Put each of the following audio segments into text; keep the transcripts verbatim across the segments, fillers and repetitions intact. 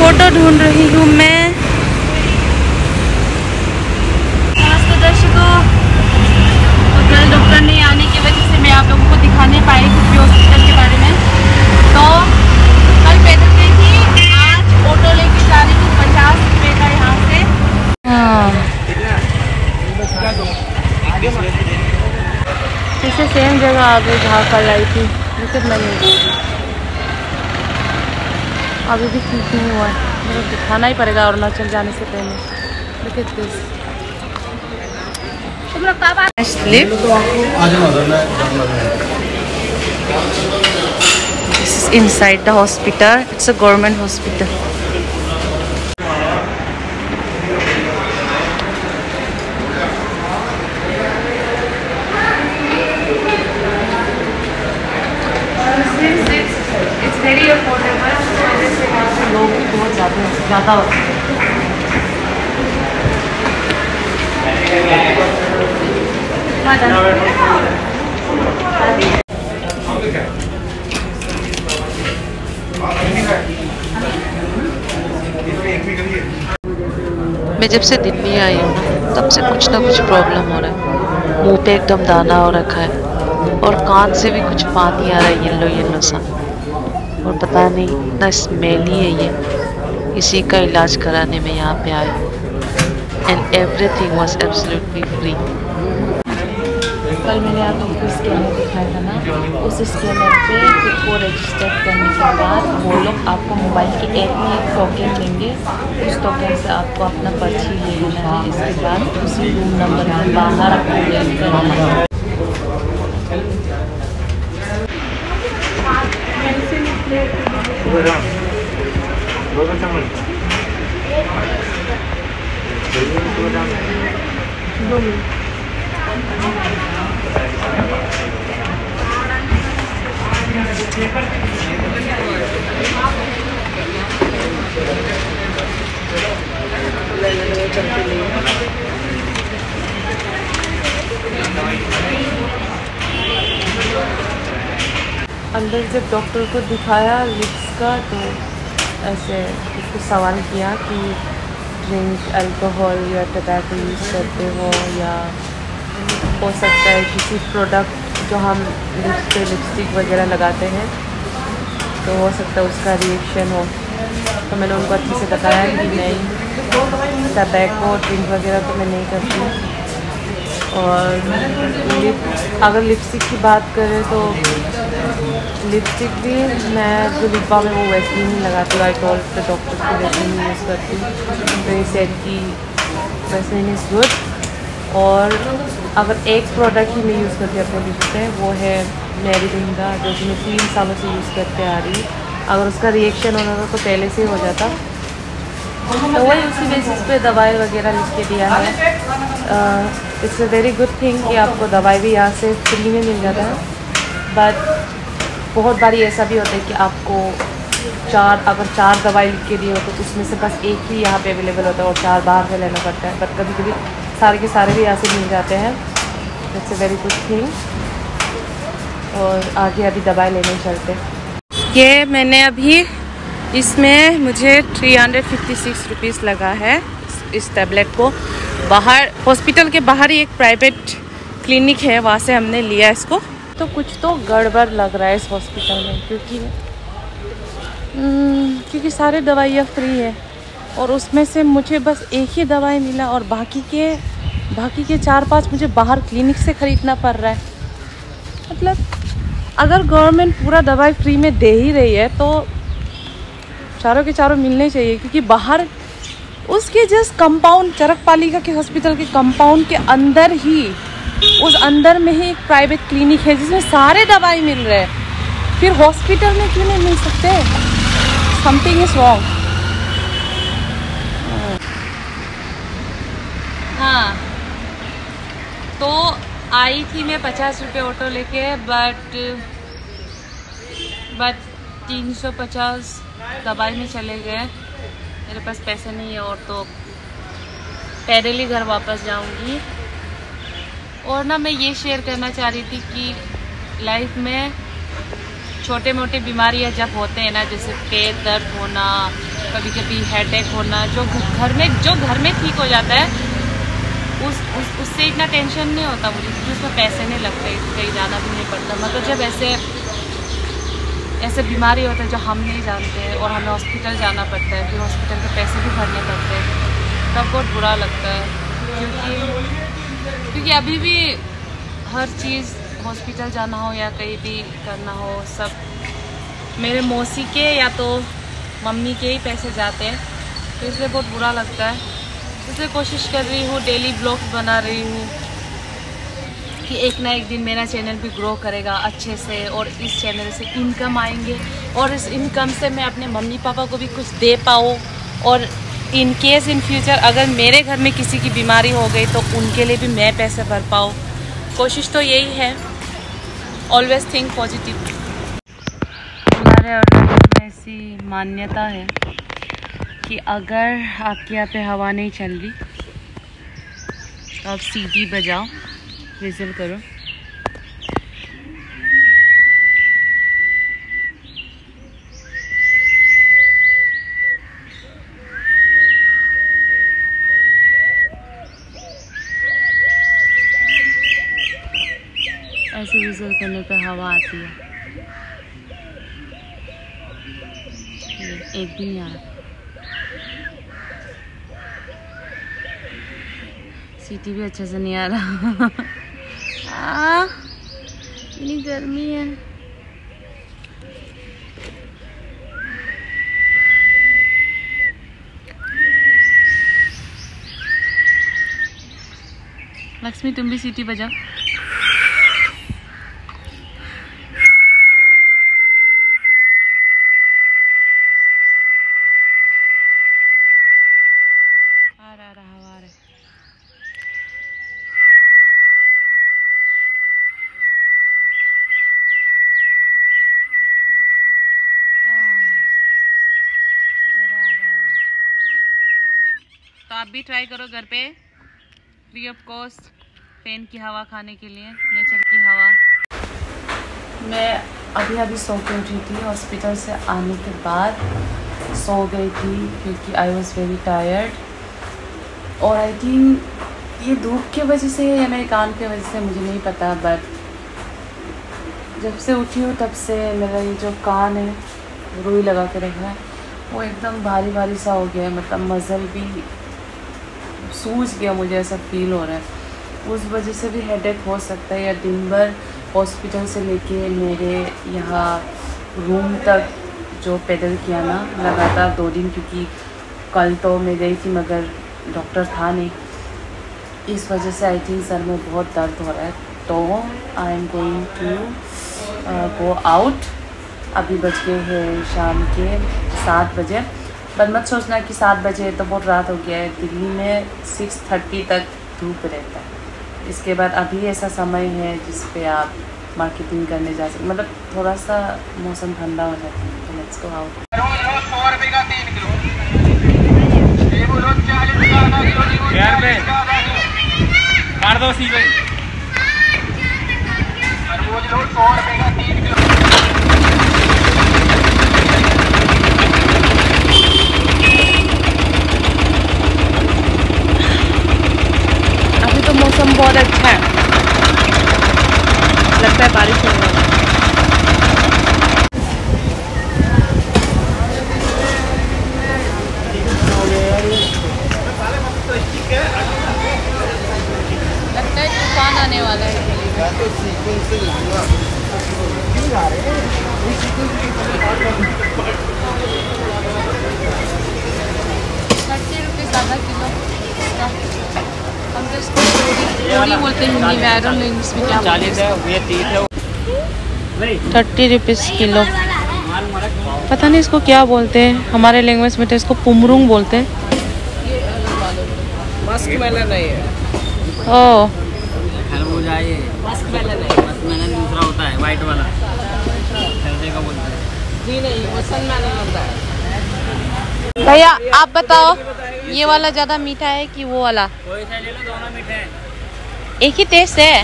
Photo ढूंढ रही हूँ मैं। नमस्ते दर्शकों, कल डॉक्टर ने आने की वजह से मैं आप लोगों को दिखा नहीं पाई कुछ भी हॉस्पिटल के बारे में। तो कल पैदल गई थी, आज ऑटो लेके जा रही हूँ पचास रुपये का यहाँ से। हाँ इसे सेम जगह आ गई जहाँ कल आई थी, लेकिन मैंने अभी भी ठीक नहीं हुआ है। मुझे दिखाना ही पड़ेगा अरुणाचल जाने से पहले। Look at this. तुम लोग कब आ sleep? This is inside the hospital. It's a government hospital. It's very affordable. लोग भी बहुत ज़्यादा ज़्यादा होते हैं। मैं जब से दिल्ली आई हूँ तब से कुछ ना कुछ प्रॉब्लम हो रहा है। मुंह पे एकदम दाना हो रखा है और कान से भी कुछ पानी आ रहा है येलो येलो सा, और पता नहीं इतना स्मेली है ये। इसी का इलाज कराने में यहाँ पे आए and everything was absolutely free. कल मैंने आप लोगों को स्कैनर दिखाया था ना, उस स्कैनर पे खुद को रजिस्टर करने के बाद वो लोग आपको मोबाइल के ऐप में एक टोकन देंगे। उस टोकन से आपको अपना पर्ची ले लेना है। इसके बाद उसी रूम नंबर के बाहर आपको वेट करना है। अंदर जब डॉक्टर को दिखाया लिप्स का, तो ऐसे उसको सवाल किया कि ड्रिंक अल्कोहल या टबैको यूज़ करते हो, या हो सकता है किसी प्रोडक्ट जो हम लिप्स पे लिपस्टिक वगैरह लगाते हैं तो हो सकता है उसका रिएक्शन हो। तो मैंने उनको अच्छे से बताया कि नहीं, टबैको ड्रिंक वगैरह तो मैं नहीं करती। और लिप अगर लिपस्टिक की बात करें तो लिपस्टिक भी मैं जो लिप बाम है वो वैसे नहीं लगाती हूँ। आई टोल्ड द डॉक्टर की वैसे नहीं यूज़ करती, तो ये सेट की वैसे इज़ गुड। और अगर एक प्रोडक्ट ही मैं यूज़ करती हूँ अपने लिप्स पे, वो है मैरीलिंडा, जो कि मैं तीन सालों से यूज़ करते आ रही। अगर उसका रिएक्शन होना था तो पहले से ही हो जाता, तो वही उसी बेसिस पे दवाई वगैरह लिख के दिया है। It's a very good thing कि आपको दवाई भी यहाँ से फ्री में मिल जाता है। बट बहुत बारी ऐसा भी होता है कि आपको चार अगर चार दवाई लिख के दी हो तो उसमें से बस एक ही यहाँ पे अवेलेबल होता है और चार बाहर से लेना पड़ता है। बट कभी कभी सारे के सारे भी यहाँ से मिल जाते हैं। It's a very good thing. और आगे अभी दवाई लेने चलते हैं। ये मैंने अभी इसमें मुझे three hundred fifty six rupees लगा है इस टैबलेट को। बाहर हॉस्पिटल के बाहर ही एक प्राइवेट क्लिनिक है, वहाँ से हमने लिया इसको। तो कुछ तो गड़बड़ लग रहा है इस हॉस्पिटल में, क्योंकि क्योंकि सारे दवाइयाँ फ्री है और उसमें से मुझे बस एक ही दवाई मिला और बाकी के बाकी के चार पांच मुझे बाहर क्लिनिक से ख़रीदना पड़ रहा है। मतलब अगर गवर्नमेंट पूरा दवाई फ्री में दे ही रही है तो चारों के चारों मिलने चाहिए, क्योंकि बाहर उसके जस्ट कंपाउंड चरकपालिका के हॉस्पिटल के कंपाउंड के अंदर ही उस अंदर में ही एक प्राइवेट क्लिनिक है जिसमें सारे दवाई मिल रहे हैं। फिर हॉस्पिटल में क्यों नहीं मिल सकते? Something is wrong. हाँ, तो आई थी मैं पचास रुपये ऑटो लेके, बट बट तीन सौ पचास दवाई में चले गए। मेरे पास पैसे नहीं है और तो पैदल ही घर वापस जाऊंगी। और ना मैं ये शेयर करना चाह रही थी कि लाइफ में छोटे मोटे बीमारियां जब होते हैं ना, जैसे पेट दर्द होना, कभी कभी हेडेक होना, जो घर में जो घर में ठीक हो जाता है उस, उस उससे इतना टेंशन नहीं होता मुझे, क्योंकि उसमें पैसे नहीं लगते, कहीं जाना भी नहीं पड़ता। मतलब जब ऐसे ऐसे बीमारी होते हैं जो हम नहीं जानते और हमें हॉस्पिटल जाना पड़ता है, फिर हॉस्पिटल के पैसे भी भरने पड़ते हैं, तब बहुत बुरा लगता है। क्योंकि क्योंकि अभी भी हर चीज़ हॉस्पिटल जाना हो या कहीं भी करना हो, सब मेरे मौसी के या तो मम्मी के ही पैसे जाते हैं, तो इसलिए बहुत बुरा लगता है। इसलिए कोशिश कर रही हूँ, डेली ब्लॉग्स बना रही हूँ कि एक ना एक दिन मेरा चैनल भी ग्रो करेगा अच्छे से, और इस चैनल से इनकम आएंगे, और इस इनकम से मैं अपने मम्मी पापा को भी कुछ दे पाऊँ, और इन केस इन फ्यूचर अगर मेरे घर में किसी की बीमारी हो गई तो उनके लिए भी मैं पैसे भर पाऊँ। कोशिश तो यही है, ऑलवेज थिंक पॉजिटिव। हमारे और ऐसी मान्यता है कि अगर आपके यहाँ पे हवा नहीं चल रही तो आप सीटी बजाओ, विजिल करो। ऐसे विजिल करने पे हवा आती है। एक भी नहीं आ रहा, सीटी भी अच्छे से नहीं आ रहा। आ, इतनी गर्मी है। लक्ष्मी तुम भी सीटी बजाओ। आ रहा रहा हवा आ रहा। तो आप भी ट्राई करो घर पे, फ्री ऑफ कॉस्ट, फैन की हवा खाने के लिए, नेचर की हवा। मैं अभी अभी सो के उठी थी, हॉस्पिटल से आने के बाद सो गई थी क्योंकि आई वॉज वेरी टायर्ड, और आई थिंक ये धूप की वजह से या मेरे कान की वजह से मुझे नहीं पता, बट जब से उठी हूँ तब से मेरा ये जो कान है रुई लगा के रखा है वो एकदम भारी भारी सा हो गया है। मतलब मसल भी सूज गया, मुझे ऐसा फील हो रहा है। उस वजह से भी हेडेक हो सकता है, या दिन भर हॉस्पिटल से लेके मेरे यहाँ रूम तक जो पैदल किया ना लगातार दो दिन, क्योंकि कल तो मैं गई थी मगर डॉक्टर था नहीं, इस वजह से आई थिंक सर में बहुत दर्द हो रहा है। तो I am going to go out. अभी बज गए हैं शाम के सात बजे, पर मत सोचना कि सात बजे तो बहुत रात हो गया है। दिल्ली में सिक्स थर्टी तक धूप रहता है। इसके बाद अभी ऐसा समय है जिस पे आप मार्केटिंग करने जा सकते, मतलब थोड़ा सा मौसम ठंडा हो जाता है। तो लेट्स गो आउट। सौ रुपये का तीन किलो, मार दो सी भाई, तरबूज लो सौ रुपये का तीन किलो। अभी तो मौसम बहुत अच्छा है, लगता है बारिश होने वाली है। लगता है तूफान आने वाला है। थर्टी रुपीज़ आधा किलो, हम तो इसको पूरी बोलते हैं हिंदी में, आई डोंट नो इंग्लिश में क्या बोलते हैं। थर्टी रुपीज़ किलो, पता नहीं इसको क्या बोलते हैं, हमारे लैंग्वेज में तो इसको पुमरुंग बोलते हैं। मस्क मेलन नहीं है, ओह खरबूजा ये मस्क मेलन है। मस्क मेलन दूसरा होता है, वाइट वाला सर्दी का बोलते हैं। जी नहीं, मस्क मेलन होता है। भैया आप बताओ, ये वाला ज़्यादा मीठा है कि वो वाला? कोई सा ले लो, दोनों मीठे हैं, एक ही टेस्ट है।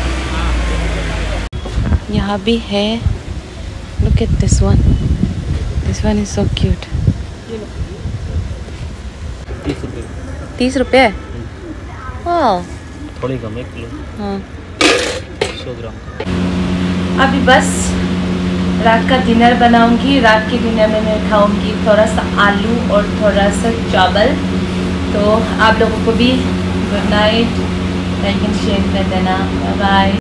यहाँ भी है, look at this one, this one is so cute। तीस रुपये तीस रुपये वाह थोड़ी कम है किलो हाँ सौ ग्राम। अभी बस रात का डिनर बनाऊंगी। रात के डिनर में मैं खाऊंगी थोड़ा सा आलू और थोड़ा सा चावल। तो आप लोगों को भी good night, like and share कर देना। Bye bye.